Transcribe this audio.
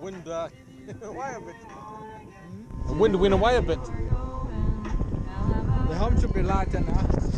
wind away a bit. The wind went away a bit. The home should be lighter now.